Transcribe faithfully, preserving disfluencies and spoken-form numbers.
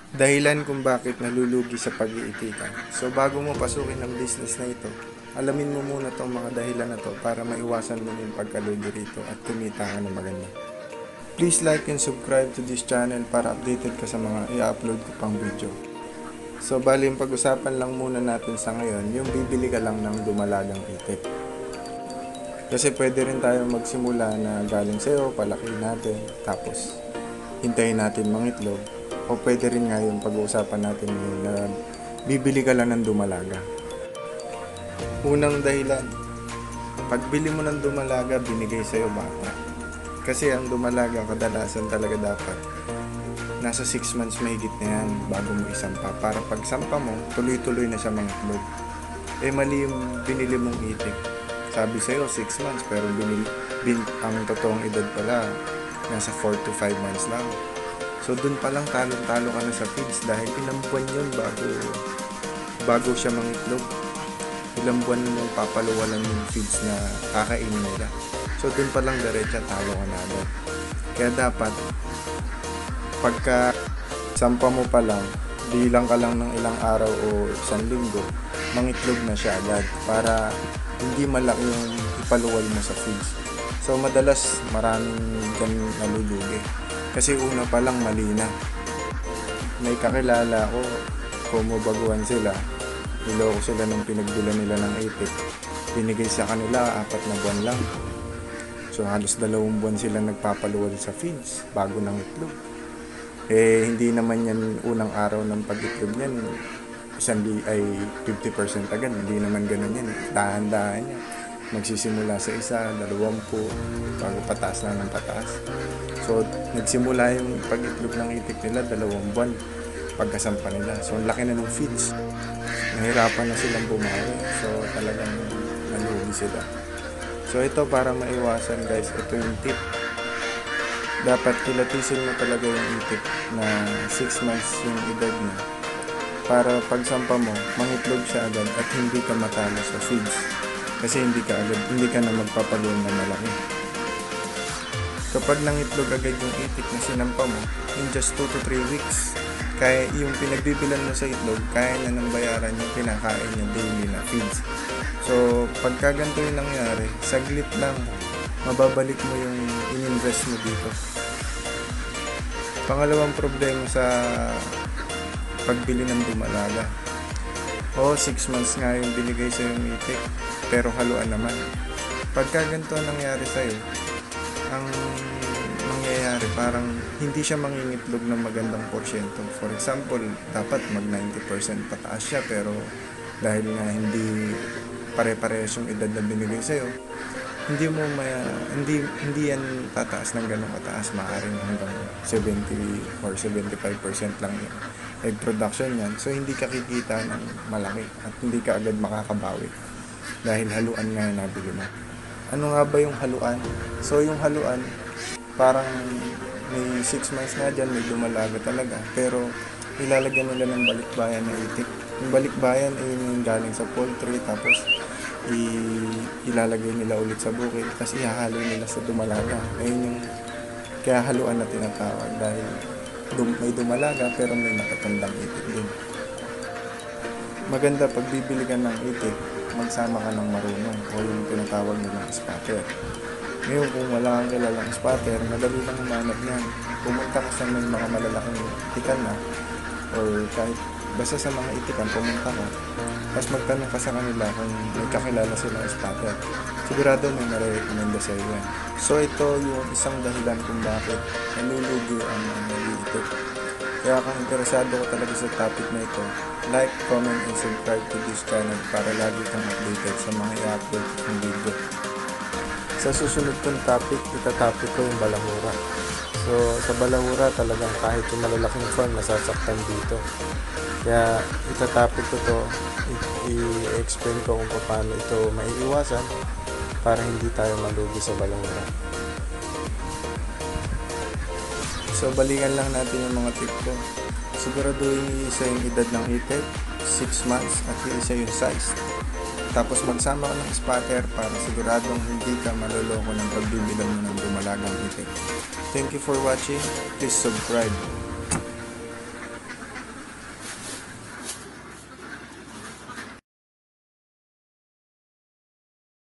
Dahilan kung bakit nalulugi sa pag-iitikan. So bago mo pasukin ang business na ito, alamin mo muna tong mga dahilan na to para maiwasan mo yung pagkalugi rito at kumita ka ng maganda. Please like and subscribe to this channel para updated ka sa mga i-upload ko pang video. So bali yung pag-usapan lang muna natin sa ngayon, yung bibili ka lang ng dumalagang itik. Kasi pwede rin tayo magsimula na galing sa'yo, palaki natin, tapos hintayin natin mangitlog. O pwede rin nga yung pag-uusapan natin yung na bibili ka lang ng dumalaga. Unang dahilan, pagbili mo ng dumalaga, binigay sa'yo bata. Kasi ang dumalaga kadalasan talaga dapat nasa six months mahigit na yan bago mo isampa. Para pag sampa mo, tuloy-tuloy na siya mangitlog. Eh mali yung binili mong itik. Sabi sa'yo six months pero binili, bin, ang totoong edad pala nasa four to five months lang. So dun pa lang talong-talo ka na sa feeds dahil ilang buwan yun bago, bago siya mangitlog. Ilang buwan yung papaluwalan yung feeds na kakainin nila. So dun pa lang diretsa talo ka na agad. Kaya dapat pagka sampa mo pa lang, bilang ka lang ng ilang araw o isang linggo, mangitlog na siya agad para hindi malaki yung ipaluwal mo sa feeds. So madalas maraming ganun nalulugi. Kasi una pa lang mali na. May kakilala ko, kumubaguhan sila. Niloko sila nung pinagbilan nila ng itik. Binigay sa kanila apat na buwan lang. So halos dalawang buwan sila nagpapaluwal sa feeds bago ng itlog. Eh hindi naman yan unang araw ng pag-itlog niyan. Isang di ay fifty percent agad. Hindi naman ganun yan. Dahan-dahan yan. Magsisimula sa isa, dalawampu, bago pataas lang ng pataas. So, nagsimula yung pag-itlog ng itik nila, dalawang buwan pagkasampa nila. So, ang laki na ng feeds. Nahirapan na silang bumawi. So, talagang nalugi sila. So, ito para maiwasan guys, ito yung tip. Dapat kilatisin mo talaga yung itik na six months yung edad niya. Para pagsampa mo, mangitlog siya agad at hindi ka matalo sa feeds. Kasi hindi ka agad, hindi ka na magpapaluan na malaki. Kapag nangitlog agad yung itik na sinampa mo, in just two to three weeks, kaya yung pinagbibilan mo sa itlog, kaya na ng bayaran yung pinakain niya daily na feeds. So, pagka ganito yung nangyari, saglit lang, mababalik mo yung in-invest mo dito. Pangalawang problema sa pagbili ng dumalaga. O, six months nga yung binigay sa yung itik, pero haluan naman. Pagka ganito nangyari sa'yo, ang mangyayari parang hindi siya mangingitlog ng magandang porsyento. For example, dapat mag ninety percent pataas siya, pero dahil nga hindi pare-parehas yung edad na binigay sa'yo, hindi mo maya, hindi, hindi yan tataas ng ganong kataas. Maaaring hanggang seventy or seventy-five percent lang yung egg production yan. So hindi ka kikita ng malaki at hindi ka agad makakabawi dahil haluan nga yung nabili mo. Ano nga ba yung haluan? So yung haluan, parang may six months na dyan, may dumalaga talaga. Pero ilalagyan nila ng balikbayan na itik. Yung balikbayan ay yung galing sa poultry, tapos i- ilalagay nila ulit sa bukid, tapos ihahalo nila sa dumalaga. Ayun yung kaya haluan na tinatawag dahil dum- may dumalaga pero may nakatandang itik din. Maganda pag bibili ka ng itik, magsama ka ng marunong o yung tinatawag nilang spotter. Ngayon kung wala kang kilalang spotter, madali lang humanap niyan. Pumunta ka sa may mga malalaking itikan na or kahit basta sa mga itikan, pumunta ka. Tapos magtanong ka sa kanila kung may kakilala silang spotter. Sigurado may nare-recommenda sa iyo yan. So ito yung isang dahilan kung bakit nalulugi ang nag-iitik. Kaya kung interesado ko talaga sa topic na ito, like, comment, and subscribe to this channel para lagi kang updated sa mga i-upload ng video. Sa susunod kong topic, itatopic ko yung balahura. So sa balahura talagang kahit yung malalaking farm nasasaktan dito. Kaya itatopic ko to, i-explain ko kung paano ito maiiwasan para hindi tayo malugi sa balahura. So balikan lang natin yung mga tip ko. Siguraduhin isa yung edad ng itik, six months, at isa yung size. Tapos magsama ka ng spotter para siguradong hindi ka maloloko ng pagbibilan mo ng dumalagang itik. Thank you for watching. Please subscribe.